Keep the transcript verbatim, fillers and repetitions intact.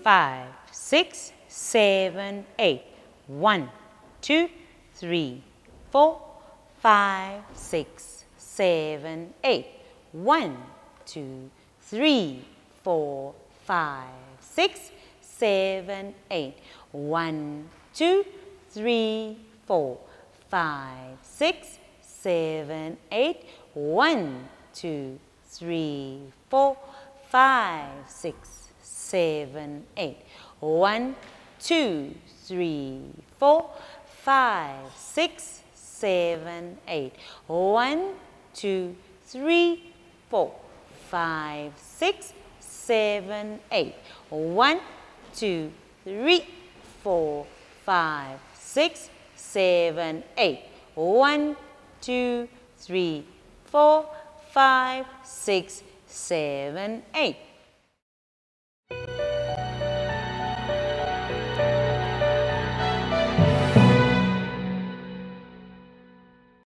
five, six, seven, eight. One, two, three, four, five, six, seven, eight. One, two, three, four, five, six, seven, eight. One, two, three, four, five, six, seven, eight. One, two, three, four, five, six, seven, eight. One, two, three, four, five, six, seven, eight. One, two, three, four, five, six, seven, eight. One, two, three, four, five, six, seven, eight. One, two, three, four, five, six, seven, eight.